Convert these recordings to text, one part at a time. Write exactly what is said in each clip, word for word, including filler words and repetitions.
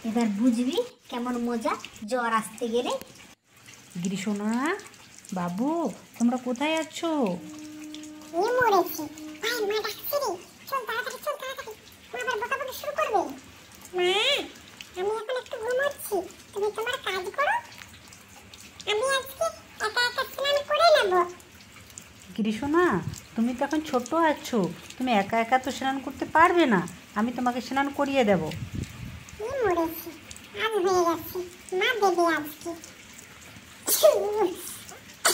এবার বুঝবি কেমন মজা জ্বর আসতে গেলে। গিরিশোনা, বাবু, তোমরা কোথায় আছো? এই মরেছি ভাই, মা ডাকছে রে, চল তাড়াতাড়ি চল তাড়াতাড়ি, মা আবার বকাবকি শুরু করবে। মা, আমি এখন একটু ঘুমাচ্ছি, তুমি তোমার কাজ করো, আমি আজকে একা একা স্নান করে নেব। গিরিশোনা, তুমি তো এখন ছোট আছো, তুমি একা একা তো স্নান করতে পারবে না, আমি তোমাকে স্নান করিয়ে দেব। এই মরেছি, আজ হয়ে গেছে, মা দেবে আজকে।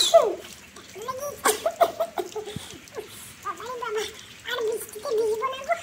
বাবারে বাবা, আর বৃষ্টিতে ভিজবো না গো।